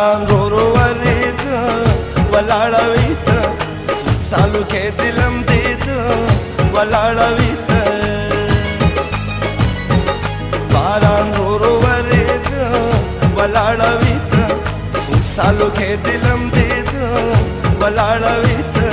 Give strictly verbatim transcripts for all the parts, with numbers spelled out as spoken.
باران رو رو ورید ولاړه وي ته څو سالو کې دلم دید ولاړه وي ته باران رو رو ورید ولاړه وي ته څو سالو کې دلم دید ولاړه وي ته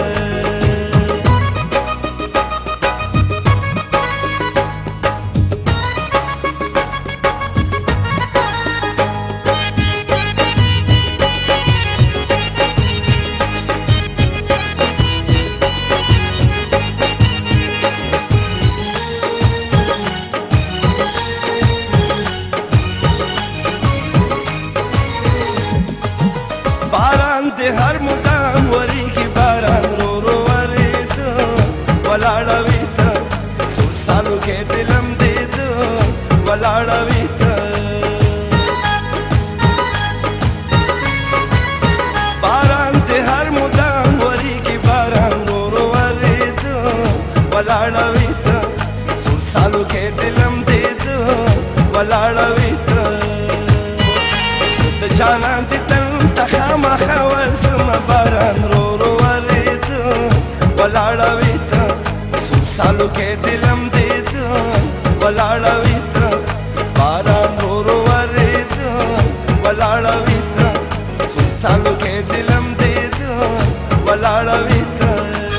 د هر مدام وریږي باران رو رو ورید ولاړه وي ته څو سالو کې دلم دید ولاړه وي ته باران د هر مدام وریږي باران رو رو ورید ولاړه وي ته څو سالو کې دلم دید ولاړه وي ته د جانان د خامخا ورځمه باران رو رو ورید ولاړه وي ته څو سالو کې دلم دید ولاړه وي ته باران رو رو ورید ولاړه وي ته څو سالو کې دلم دید ولاړه وي ته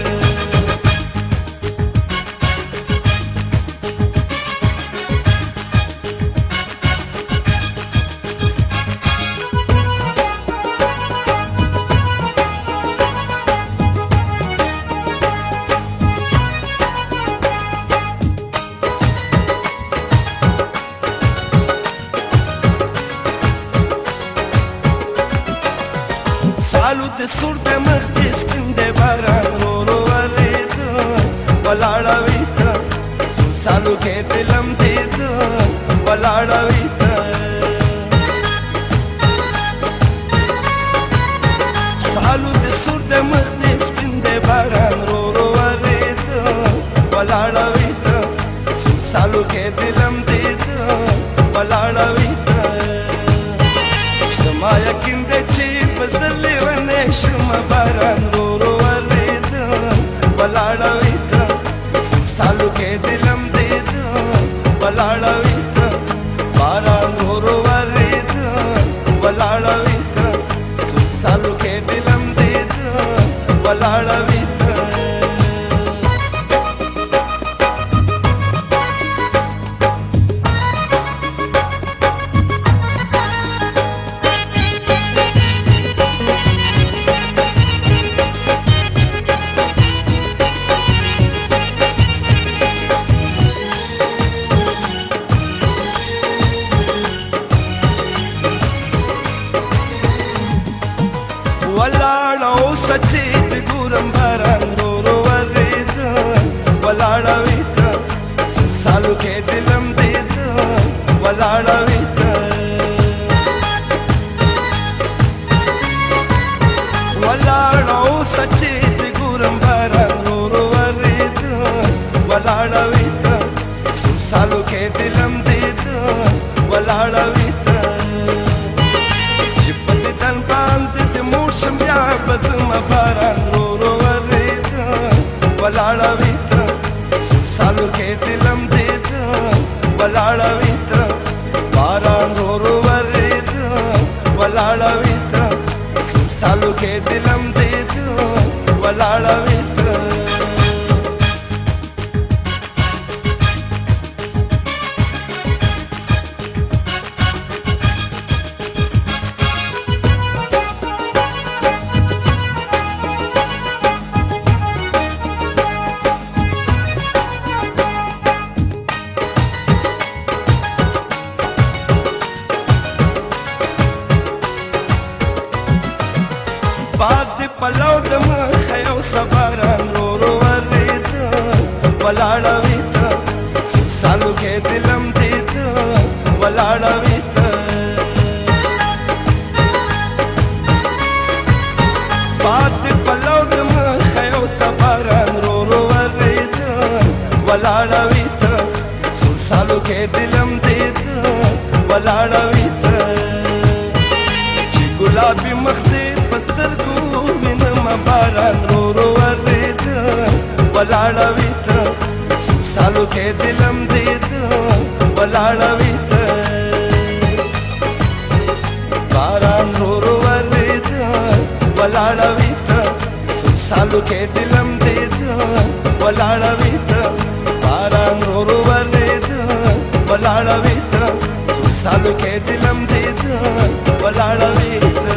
سالو د سور د مخ د سپین د باران رو رو ورید ولاړه وي ته څو سالو کې دلم دید ولاړه وي ته سالو د سور د مخ د سپین د باران رو رو ورید ولاړه وي ته څو سالو کې دلم دید ولاړه وي ته زما یقین دی چې بزر لیونی شمه باران رو رو ورید ولاړه وي ته څو سالو کې دلم دید ولاړه وي ته باران رو رو ورید ولاړه وي ته څو سالو کې دلم دید ولاړه وي ته ولاړه اوس چې د ګورم باران رو رو ورید ولاړه وي ته څو سالو کې دلم دید ولاړه وي ته ولاړه اوس چې د ګورم باران رو رو ورید ولاړه وي ته څو سالو کې دلم دید ولاړه وي ته چې په دې تن باندې شم بیا بزمه باران رو رو ورید ولاړه وي ته څو سالو کې دلم دید ولاړه وي ته باران رو رو ورید ولاړه وي ته څو سالو کې دلم دید ولاړه وي ته باد پلو د مخ یو صبران رو رو ورید ولاړه وي ته څو سالو کې دلم دید ولاړه وي ته باد پلو د مخ یو صبران رو رو ورید ولاړه وي ته څو سالو کې دلم دید ولاړه وي ته چې ګلابي باران رو رو ورېده ولاړه وي ته څو سالو کې دلم دیده ولاړه وي ته باران رو رو ورېده ولاړه وي ته څو سالو کې دلم دیده ولاړه وي ته باران رو رو ورېده ولاړه وي ته څو سالو کې دلم دیده ولاړه وي ته